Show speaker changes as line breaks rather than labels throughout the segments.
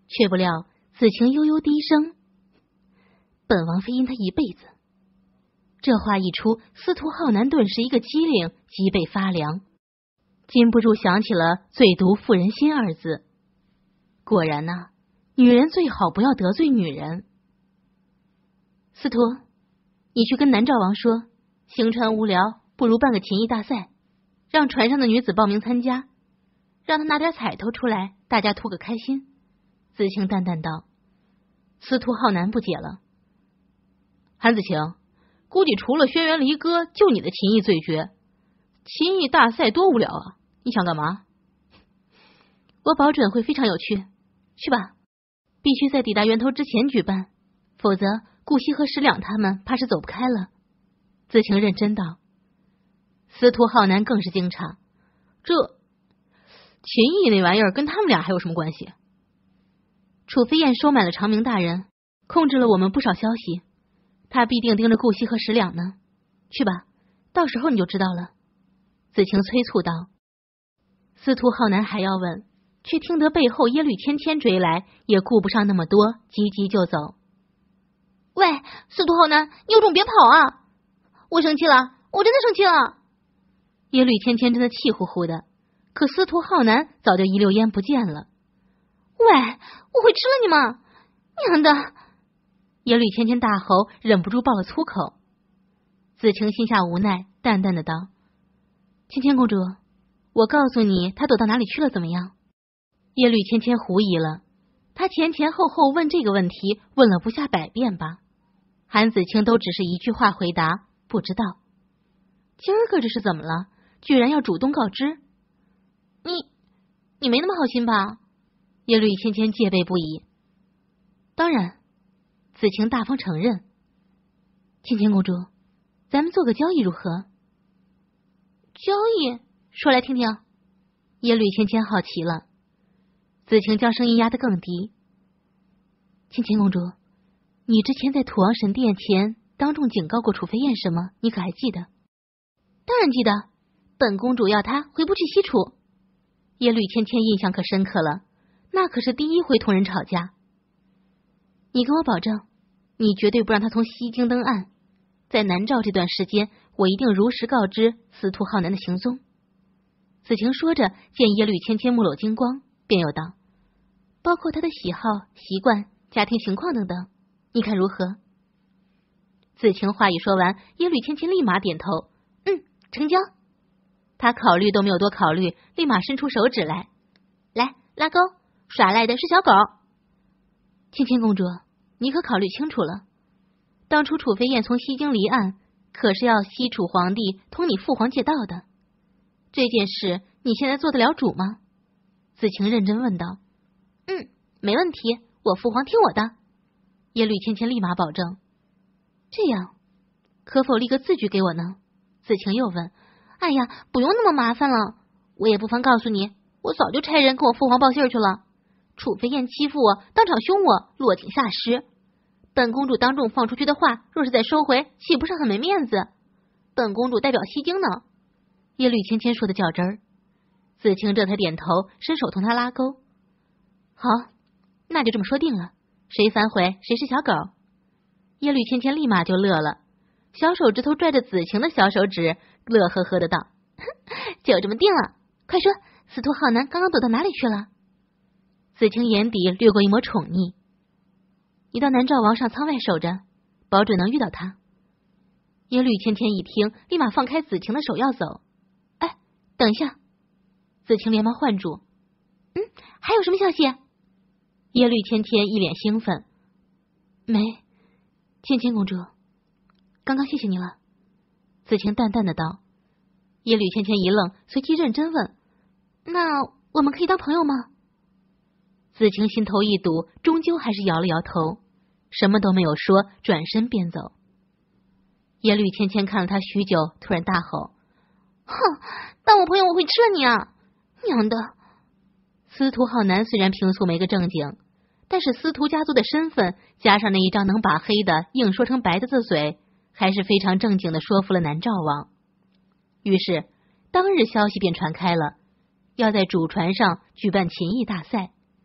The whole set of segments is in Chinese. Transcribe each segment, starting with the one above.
却不料子晴悠悠低声：“本王非因他一辈子。”这话一出，司徒浩南顿时一个机灵，脊背发凉，禁不住想起了“最毒妇人心”二字。果然呐，女人最好不要得罪女人。司徒，你去跟南诏王说，行船无聊，不如办个琴艺大赛，让船上的女子报名参加，让他拿点彩头出来，大家图个开心。子晴淡淡道。司徒浩南不解了：“韩子晴，估计除了轩辕离歌，就你的琴艺最绝。琴艺大赛多无聊啊！你想干嘛？”“我保准会非常有趣。去吧，必须在抵达源头之前举办，否则顾惜和石两他们怕是走不开了。”子晴认真道。司徒浩南更是惊诧：“这琴艺那玩意儿跟他们俩还有什么关系？”“楚飞燕收买了长明大人，控制了我们不少消息，他必定盯着顾惜和石两呢。去吧，到时候你就知道了。”子晴催促道。司徒浩南还要问，却听得背后耶律芊芊追来，也顾不上那么多，急急就走。“喂，司徒浩南，你有种别跑啊！我生气了，我真的生气了！”耶律芊芊真的气呼呼的，可司徒浩南早就一溜烟不见了。“喂，我会吃了你吗？娘的！”耶律芊芊大吼，忍不住爆了粗口。子晴心下无奈，淡淡的道：“芊芊公主，我告诉你她躲到哪里去了怎么样？”耶律芊芊狐疑了，她前前后后问这个问题，问了不下100遍吧。韩子清都只是一句话回答：“不知道。”今儿个这是怎么了？居然要主动告知？你没那么好心吧？耶律芊芊戒备不已。当然，子晴大方承认。芊芊公主，咱们做个交易如何？交易？说来听听。耶律芊芊好奇了。子晴将声音压得更低。芊芊公主，你之前在土王神殿前当众警告过楚飞燕什么？你可还记得？当然记得，本公主要她回不去西楚。耶律芊芊印象可深刻了，那可是第一回同人吵架。你跟我保证，你绝对不让她从西京登岸。在南诏这段时间，我一定如实告知司徒浩南的行踪。子晴说着，见耶律芊芊目露金光，便又道：“包括他的喜好、习惯、家庭情况等等，你看如何？”子晴话一说完，耶律芊芊立马点头：“成交。”他考虑都没有多考虑，立马伸出手指来：“来，拉钩，耍赖的是小狗。”芊芊公主，你可考虑清楚了，当初楚飞燕从西京离岸，可是要西楚皇帝同你父皇借道的。这件事你现在做得了主吗？子晴认真问道。没问题，我父皇听我的。耶律芊芊立马保证。这样，可否立个字据给我呢？子晴又问。哎呀，不用那么麻烦了，我也不妨告诉你，我早就差人跟我父皇报信去了。楚飞燕欺负我，当场凶我，落井下石。本公主当众放出去的话，若是再收回，岂不是很没面子？本公主代表西京呢。耶律芊芊说的较真儿。子晴这才点头，伸手同他拉钩。好，那就这么说定了，谁反悔谁是小狗。耶律芊芊立马就乐了，小手指头拽着子晴的小手指，乐呵呵的道：“就这么定了，快说，司徒浩南刚刚躲到哪里去了？”子晴眼底掠过一抹宠溺。你到南诏王上舱外守着，保准能遇到他。耶律芊芊一听，立马放开子晴的手要走。哎，等一下！子晴连忙唤住。还有什么消息？耶律芊芊一脸兴奋。没，芊芊公主，刚刚谢谢你了。子晴淡淡的道。耶律芊芊一愣，随即认真问：“那我们可以当朋友吗？”子晴心头一堵，终究还是摇了摇头，什么都没有说，转身便走。耶律芊芊看了他许久，突然大吼：“哼，当我朋友我会吃了你啊！娘的！”司徒浩南虽然平素没个正经，但是司徒家族的身份，加上那一张能把黑的硬说成白的嘴，还是非常正经的说服了南诏王。于是当日消息便传开了，要在主船上举办琴艺大赛。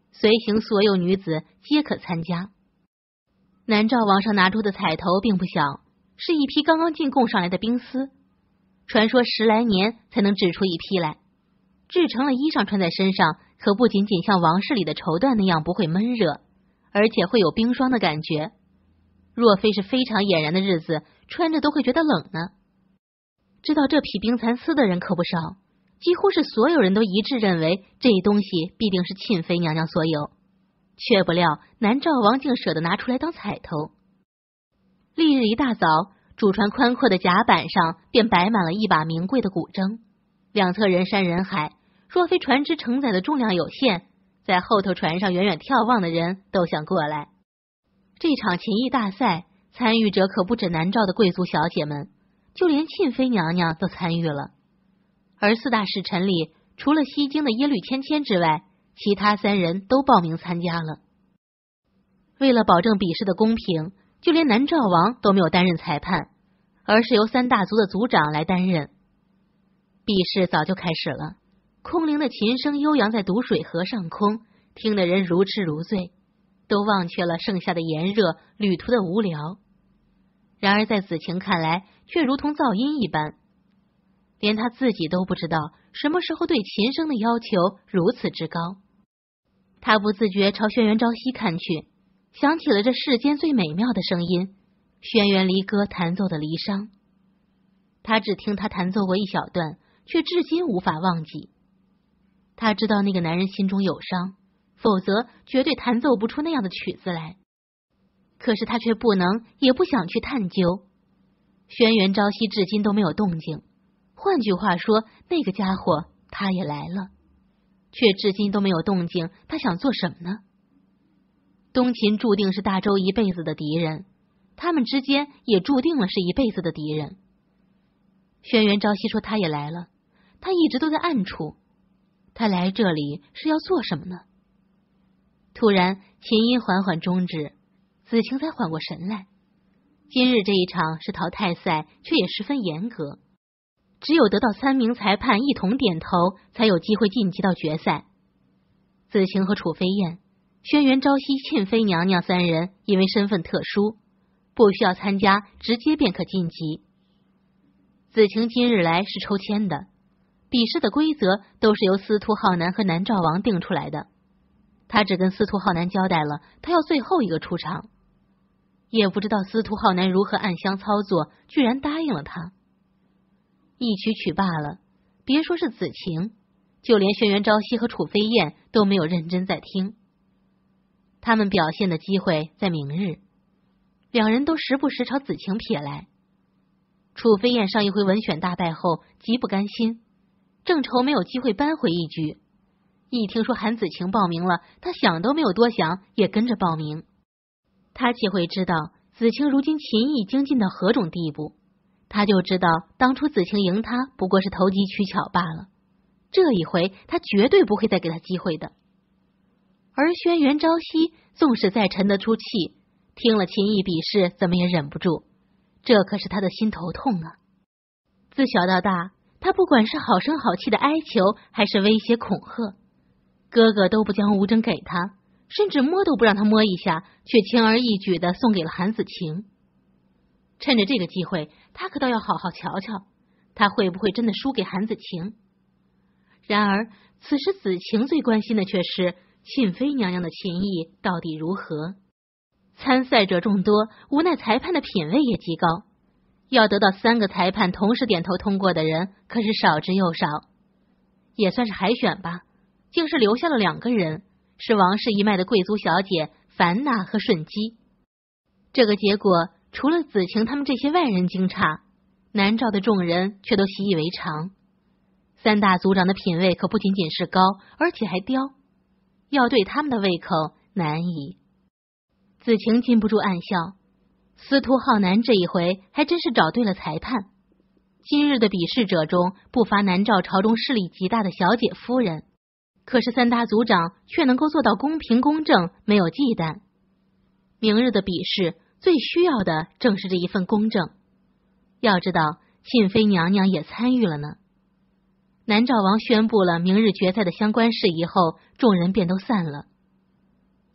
随行所有女子皆可参加。南诏王上拿出的彩头并不小，是一批刚刚进贡上来的冰丝，传说10来年才能制出一批来。制成了衣裳穿在身上，可不仅仅像王室里的绸缎那样不会闷热，而且会有冰霜的感觉。若非是非常俨然的日子，穿着都会觉得冷呢。知道这匹冰蚕丝的人可不少，几乎是所有人都一致认为这东西必定是沁妃娘娘所有，却不料南诏王竟舍得拿出来当彩头。翌日一大早，主船宽阔的甲板上便摆满了一把名贵的古筝，两侧人山人海，若非船只承载的重量有限，在后头船上远远眺望的人都想过来。这场琴艺大赛参与者可不止南诏的贵族小姐们，就连沁妃娘娘都参与了。而4大使臣里，除了西京的耶律谦谦之外，其他3人都报名参加了。为了保证比试的公平，就连南诏王都没有担任裁判，而是由3大族的族长来担任。比试早就开始了，空灵的琴声悠扬在毒水河上空，听得人如痴如醉，都忘却了盛夏的炎热，旅途的无聊。然而在子晴看来，却如同噪音一般，连他自己都不知道什么时候对琴声的要求如此之高。他不自觉朝轩辕朝夕看去，想起了这世间最美妙的声音——轩辕离歌弹奏的离殇。他只听他弹奏过一小段，却至今无法忘记。他知道那个男人心中有伤，否则绝对弹奏不出那样的曲子来。可是他却不能也不想去探究。轩辕朝夕至今都没有动静，换句话说，那个家伙他也来了，却至今都没有动静，他想做什么呢？东秦注定是大周一辈子的敌人，他们之间也注定了是一辈子的敌人。轩辕朝夕说他也来了，他一直都在暗处，他来这里是要做什么呢？突然琴音缓缓终止，子晴才缓过神来。今日这一场是淘汰赛，却也十分严格，只有得到3名裁判一同点头，才有机会晋级到决赛。子晴和楚飞燕、轩辕朝夕、沁妃娘娘3人因为身份特殊，不需要参加，直接便可晋级。子晴今日来是抽签的，比试的规则都是由司徒浩南和南诏王定出来的。他只跟司徒浩南交代了，他要最后一个出场。也不知道司徒浩南如何暗箱操作，居然答应了他。一曲曲罢了，别说是子晴，就连轩辕朝夕和楚飞燕都没有认真在听。他们表现的机会在明日，两人都时不时朝子晴瞥来。楚飞燕上一回文选大败后极不甘心，正愁没有机会扳回一局，一听说韩子晴报名了，他想都没有多想，也跟着报名。他岂会知道子晴如今琴艺精进到何种地步，他就知道当初子晴赢他不过是投机取巧罢了，这一回他绝对不会再给他机会的。而轩辕朝夕纵使再沉得出气，听了琴艺比试怎么也忍不住，这可是他的心头痛啊。自小到大，他不管是好声好气的哀求，还是威胁恐吓，哥哥都不将吴征给他，甚至摸都不让他摸一下，却轻而易举地送给了韩子晴。趁着这个机会，他可倒要好好瞧瞧，他会不会真的输给韩子晴。然而此时子晴最关心的却是沁妃娘娘的琴艺到底如何。参赛者众多，无奈裁判的品位也极高，要得到3个裁判同时点头通过的人可是少之又少。也算是海选吧，竟是留下了2个人，是王氏一脉的贵族小姐樊娜和顺姬。这个结果除了子晴他们这些外人惊诧，南诏的众人却都习以为常。3大族长的品位可不仅仅是高，而且还刁，要对他们的胃口难以。子晴禁不住暗笑，司徒浩南这一回还真是找对了裁判。今日的比试者中不乏南诏朝中势力极大的小姐夫人，可是3大族长却能够做到公平公正，没有忌惮。明日的比试最需要的正是这一份公正。要知道沁妃娘娘也参与了呢。南诏王宣布了明日决赛的相关事宜后，众人便都散了。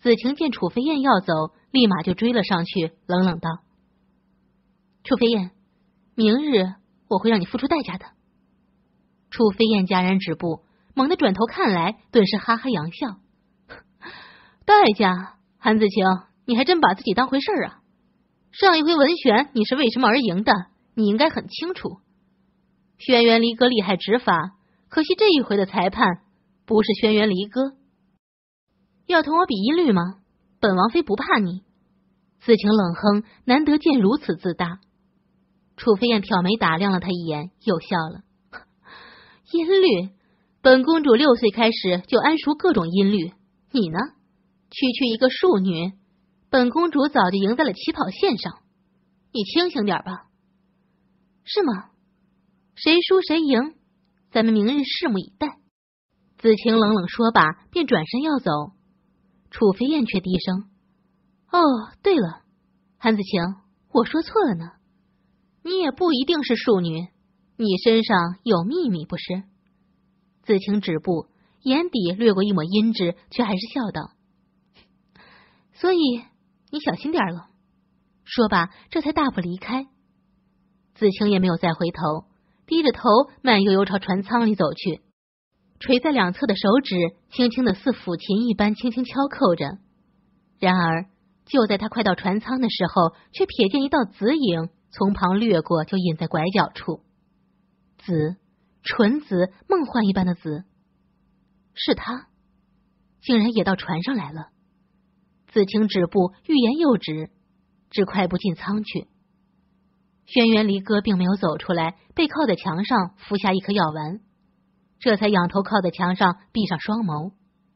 子晴见楚飞燕要走，立马就追了上去，冷冷道：楚飞燕，明日我会让你付出代价的。楚飞燕戛然止步，猛地转头看来，顿时哈哈扬笑：代价？韩子晴，你还真把自己当回事啊！上一回文选你是为什么而赢的，你应该很清楚。轩辕离歌厉害执法，可惜这一回的裁判不是轩辕离歌。要同我比音律吗？本王妃不怕你。子晴冷哼，难得见如此自大。楚飞燕挑眉打量了他一眼，又笑了。音律？本公主6岁开始就谙熟各种音律，你呢？区区一个庶女，本公主早就赢在了起跑线上。你清醒点吧。是吗？谁输谁赢，咱们明日拭目以待。子晴冷冷说罢，便转身要走。楚飞燕却低声：哦，对了，韩子晴，我说错了呢。你也不一定是庶女，你身上有秘密不是？子晴止步，眼底掠过一抹阴鸷，却还是笑道：所以你小心点了。说罢，这才大步离开。子晴也没有再回头，低着头慢悠悠朝船舱里走去，垂在两侧的手指轻轻的似抚琴一般轻轻敲扣着。然而就在他快到船舱的时候，却瞥见一道紫影从旁掠过，就隐在拐角处。紫，纯紫，梦幻一般的紫，是他，竟然也到船上来了。子晴止步，欲言又止，只快步进舱去。轩辕离歌并没有走出来，背靠在墙上服下一颗药丸，这才仰头靠在墙上，闭上双眸。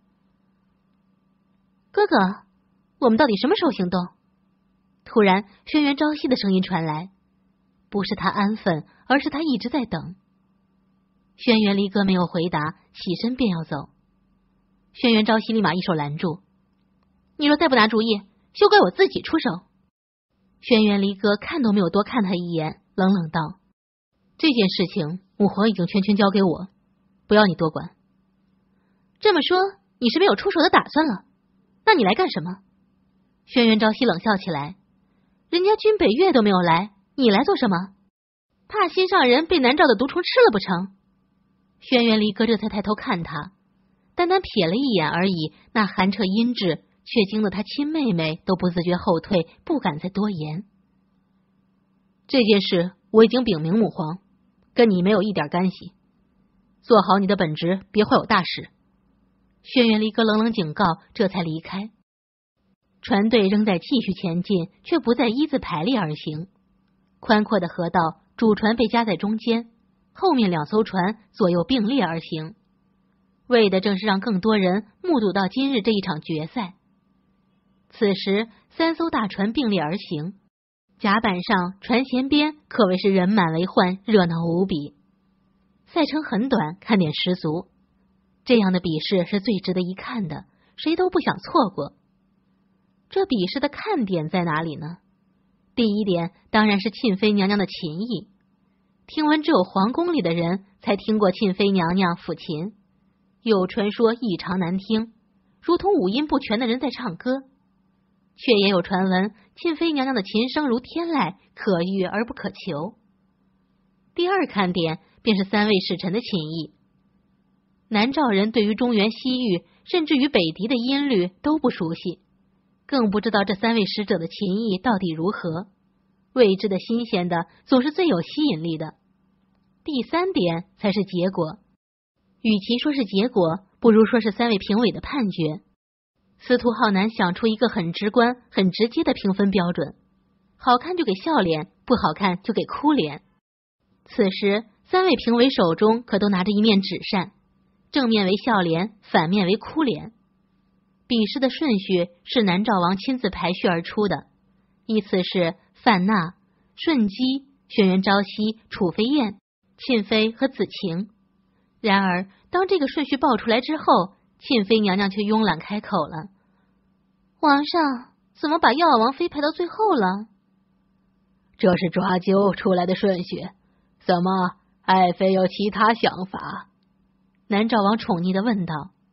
哥哥，我们到底什么时候行动？突然轩辕朝夕的声音传来，不是他安分，而是他一直在等。轩辕离歌没有回答，起身便要走。轩辕朝夕立马一手拦住：你若再不拿主意，休怪我自己出手。轩辕离歌看都没有多看他一眼，冷冷道：这件事情母皇已经全权交给我，不要你多管。这么说你是没有出手的打算了？那你来干什么？轩辕朝夕冷笑起来：人家君北月都没有来，你来做什么？怕心上人被南诏的毒虫吃了不成？轩辕离歌这才抬头看他，单单瞥了一眼而已，那寒彻阴鸷却惊得他亲妹妹都不自觉后退，不敢再多言。这件事我已经禀明母皇，跟你没有一点干系，做好你的本职，别坏我大事。轩辕离歌冷冷警告，这才离开。船队仍在继续前进，却不再一字排列而行。宽阔的河道，主船被夹在中间，后面2艘船左右并列而行，为的正是让更多人目睹到今日这一场决赛。此时3艘大船并列而行，甲板上船舷边可谓是人满为患，热闹无比。赛程很短，看点十足，这样的比试是最值得一看的，谁都不想错过。这比试的看点在哪里呢？第一点当然是沁妃娘娘的琴艺，听闻只有皇宫里的人才听过沁妃娘娘抚琴，有传说异常难听，如同五音不全的人在唱歌，却也有传闻沁妃娘娘的琴声如天籁，可遇而不可求。第二看点便是3位使臣的琴艺，南诏人对于中原西域甚至于北狄的音律都不熟悉，更不知道这3位使者的琴艺到底如何，未知的新鲜的总是最有吸引力的。第3点才是结果，与其说是结果，不如说是3位评委的判决。司徒浩南想出一个很直观很直接的评分标准，好看就给笑脸，不好看就给哭脸。此时3位评委手中可都拿着一面纸扇，正面为笑脸，反面为哭脸。比试的顺序是南诏王亲自排序而出的，依次是范娜、顺姬、轩辕朝夕、楚飞燕、沁妃和子晴。然而当这个顺序报出来之后，沁妃娘娘却慵懒开口了：皇上怎么把药王妃排到最后了？
这是抓阄出来的顺序，怎么爱妃有其他想法？
南诏王宠溺地问道。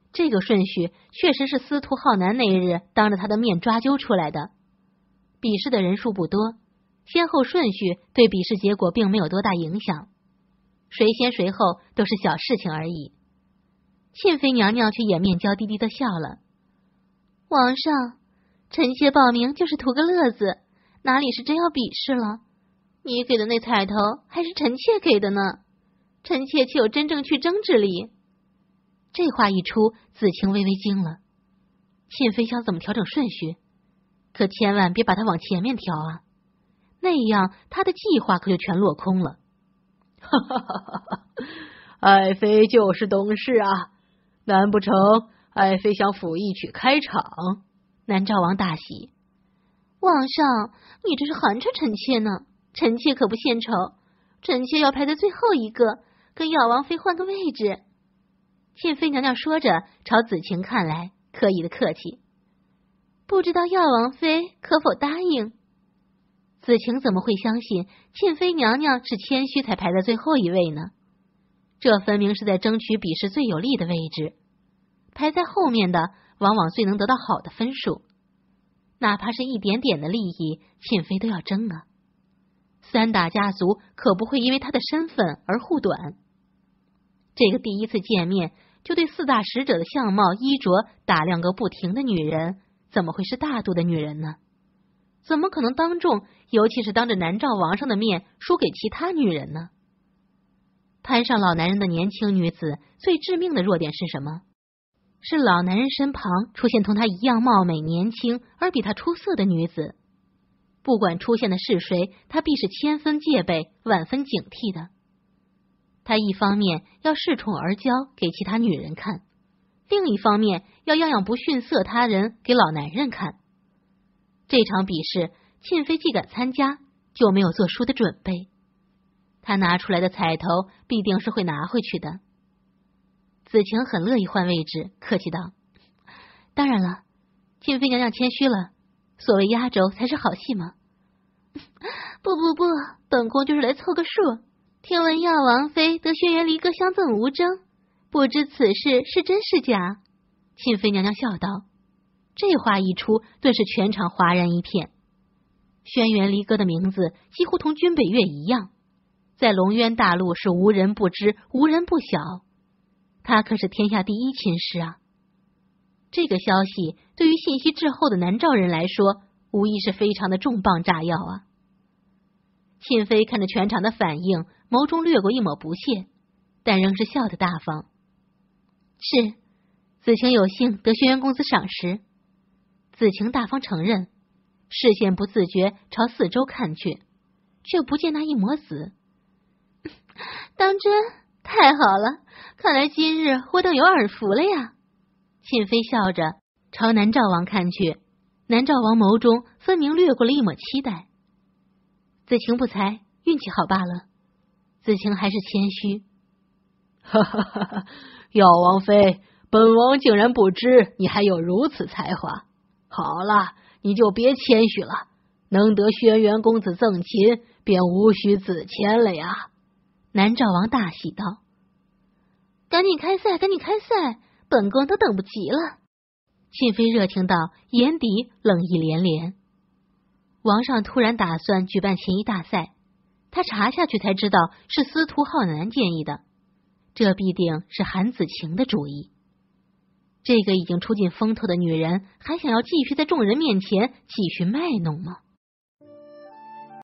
这个顺序确实是司徒浩南那日当着他的面抓阄出来的。比试的人数不多，先后顺序对比试结果并没有多大影响，谁先谁后都是小事情而已。沁妃娘娘却掩面娇滴滴的笑了：“皇上，臣妾报名就是图个乐子，哪里是真要比试了？你给的那彩头还是臣妾给的呢，臣妾岂有真正去争之理？”这话一出，子晴微微惊了。沁妃想怎么调整顺序，可千万别把它往前面调啊，那样他的计划可就全落空了。
哈哈哈哈哈！爱妃就是懂事啊，难不成爱妃想辅一曲开场？
南诏王大喜：“皇上，你这是寒碜臣妾呢，臣妾可不献丑，臣妾要排在最后一个，跟耀王妃换个位置。”沁妃娘娘说着，朝子晴看来，刻意的客气：“不知道耀王妃可否答应？”子晴怎么会相信沁妃娘娘是谦虚才排在最后一位呢？这分明是在争取比试最有利的位置，排在后面的往往最能得到好的分数，哪怕是一点点的利益，沁妃都要争啊。三大家族可不会因为她的身份而护短。这个第一次见面就对四大使者的相貌衣着打量个不停的女人，怎么会是大度的女人呢？怎么可能当众，尤其是当着南诏王上的面输给其他女人呢？攀上老男人的年轻女子最致命的弱点是什么？是老男人身旁出现同她一样貌美年轻而比她出色的女子，不管出现的是谁，她必是千分戒备万分警惕的。她一方面要恃宠而骄给其他女人看，另一方面要样样不逊色他人给老男人看。这场比试，沁妃既敢参加，就没有做输的准备。她拿出来的彩头必定是会拿回去的。子晴很乐意换位置，客气道：“当然了，沁妃娘娘谦虚了，所谓压轴才是好戏嘛。”“不，本宫就是来凑个数。听闻耀王妃得轩辕离歌相赠无争，不知此事是真是假？”沁妃娘娘笑道。这话一出，顿时全场哗然一片。轩辕离歌的名字几乎同君北岳一样，在龙渊大陆是无人不知，无人不晓。他可是天下第一亲师啊！这个消息对于信息滞后的南诏人来说，无疑是非常的重磅炸药啊！沁妃看着全场的反应，眸中掠过一抹不屑，但仍是笑得大方。是，子晴有幸得轩辕公子赏识。子晴大方承认，视线不自觉朝四周看去，却不见那一抹子。当真？太好了，看来今日我等有耳福了呀！沁妃笑着朝南诏王看去，南诏王眸中分明掠过了一抹期待。子晴不才，运气好罢了。子晴还是谦虚。
哈哈哈哈！耀王妃，本王竟然不知你还有如此才华。好了，你就别谦虚了，能得轩辕公子赠琴，便无需自谦了呀。
南诏王大喜道：“赶紧开赛，赶紧开赛，本宫都等不及了。”沁妃热情道，眼底冷意连连。王上突然打算举办琴艺大赛，他查下去才知道是司徒浩南建议的，这必定是韩子晴的主意。这个已经出尽风头的女人，还想要继续在众人面前继续卖弄吗？